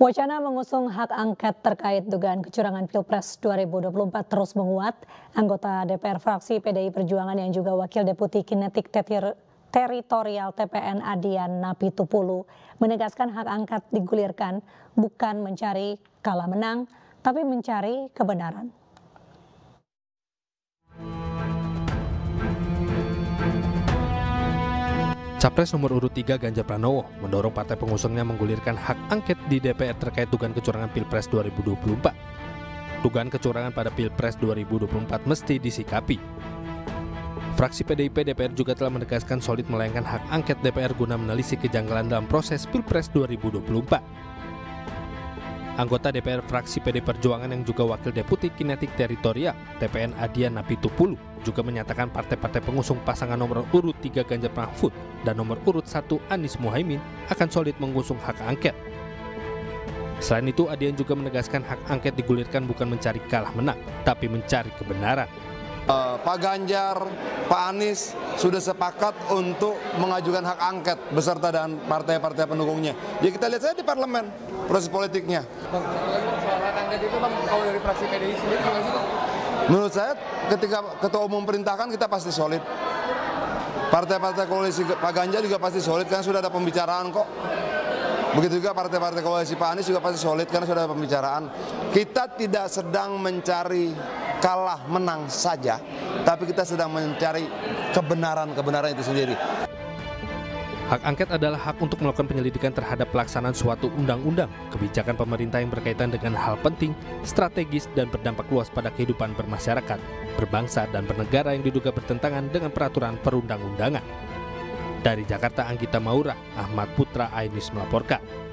Wacana mengusung hak angket terkait dugaan kecurangan Pilpres 2024 terus menguat. Anggota DPR fraksi PDI Perjuangan yang juga Wakil Deputi Kinetik Teritorial TPN Adian Napitupulu menegaskan hak angket digulirkan bukan mencari kalah menang, tapi mencari kebenaran. Capres nomor urut 3 Ganjar Pranowo mendorong partai pengusungnya menggulirkan hak angket di DPR terkait dugaan kecurangan Pilpres 2024. Dugaan kecurangan pada Pilpres 2024 mesti disikapi. Fraksi PDIP DPR juga telah menegaskan solid melayangkan hak angket DPR guna menelisik kejanggalan dalam proses Pilpres 2024. Anggota DPR fraksi PD Perjuangan yang juga Wakil Deputi Kinetik Teritorial TPN Adian Napitupulu juga menyatakan partai-partai pengusung pasangan nomor urut 3 Ganjar Mahfud dan nomor urut 1 Anies Muhaimin akan solid mengusung hak angket. Selain itu, Adian juga menegaskan hak angket digulirkan bukan mencari kalah menang, tapi mencari kebenaran. Pak Ganjar, Pak Anies sudah sepakat untuk mengajukan hak angket beserta dan partai-partai pendukungnya. Ya kita lihat saja di parlemen proses politiknya. Bang, soal hak angket itu Bang, kalau dari fraksi PDI sendiri gimana sih Bang? Menurut saya ketika Ketua Umum perintahkan kita pasti solid. Partai-partai koalisi Pak Ganjar juga pasti solid karena sudah ada pembicaraan kok. Begitu juga partai-partai koalisi Pak Anies juga pasti solid karena sudah ada pembicaraan. Kita tidak sedang mencari kalah menang saja, tapi kita sedang mencari kebenaran itu sendiri. Hak angket adalah hak untuk melakukan penyelidikan terhadap pelaksanaan suatu undang-undang, kebijakan pemerintah yang berkaitan dengan hal penting, strategis, dan berdampak luas pada kehidupan bermasyarakat, berbangsa, dan bernegara yang diduga bertentangan dengan peraturan perundang-undangan. Dari Jakarta, Anggita Maura, Ahmad Putra Ainis melaporkan.